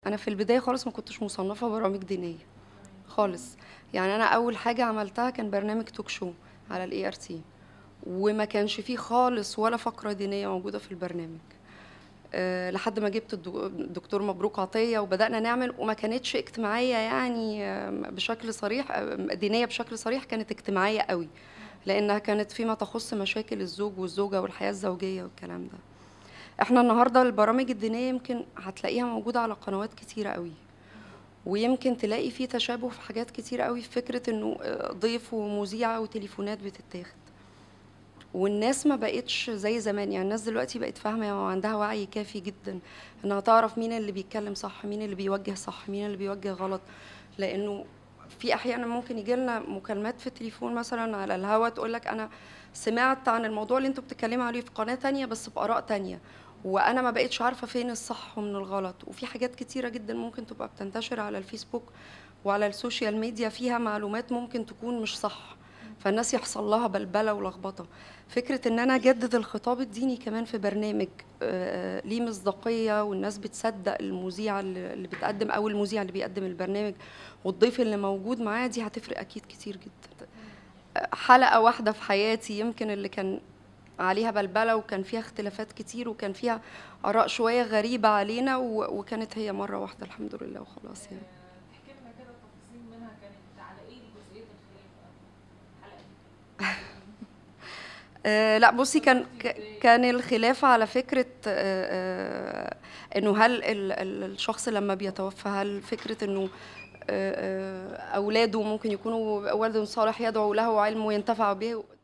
انا في البدايه خالص ما كنتش مصنفه برامج دينيه خالص. يعني انا اول حاجه عملتها كان برنامج توك شو على الاي ار تي، وما كانش فيه خالص ولا فقره دينيه موجوده في البرنامج. لحد ما جبت الدكتور مبروك عطيه وبدانا نعمل، وما كانتش اجتماعيه يعني بشكل صريح، دينيه بشكل صريح، كانت اجتماعيه قوي، لانها كانت فيما تخص مشاكل الزوج والزوجه والحياه الزوجيه والكلام ده. احنا النهارده البرامج الدينيه يمكن هتلاقيها موجوده على قنوات كتيره قوي، ويمكن تلاقي فيه تشابه في حاجات كتير قوي، في فكرة انه ضيف ومذيعة وتليفونات بتتاخد. والناس ما بقتش زي زمان، يعني الناس دلوقتي بقت فاهمة وعندها وعي كافي جدا انها تعرف مين اللي بيتكلم صح، مين اللي بيوجه صح، مين اللي بيوجه غلط. لانه في احيانا ممكن يجي لنا مكالمات في التليفون مثلا على الهوا تقول لك انا سمعت عن الموضوع اللي انتوا بتتكلموا عليه في قناة تانية بس بآراء تانية، وانا ما بقتش عارفة فين الصح ومن الغلط. وفي حاجات كتيرة جدا ممكن تبقى بتنتشر على الفيسبوك وعلى السوشيال ميديا فيها معلومات ممكن تكون مش صح، فالناس يحصل لها بلبلة ولخبطة. فكرة ان انا اجدد الخطاب الديني كمان في برنامج ليه مصداقية، والناس بتصدق المذيعة اللي بتقدم او المذيع اللي بيقدم البرنامج، والضيف اللي موجود معاه، دي هتفرق اكيد كتير جدا. حلقة واحدة في حياتي يمكن اللي كان عليها بلبلة وكان فيها اختلافات كتير وكان فيها آراء شوية غريبة علينا، وكانت هي مرة واحدة الحمد لله وخلاص يعني. تحكي لنا كده تفاصيل منها، كانت على ايه جزئية الخلاف الحلقة دي؟ لا بصي، اتصرفتي ازاي؟ كان الخلاف على فكرة انه هل الشخص لما بيتوفى، هل فكرة انه اولاده ممكن يكونوا ولد صالح يدعو له علم وينتفع به،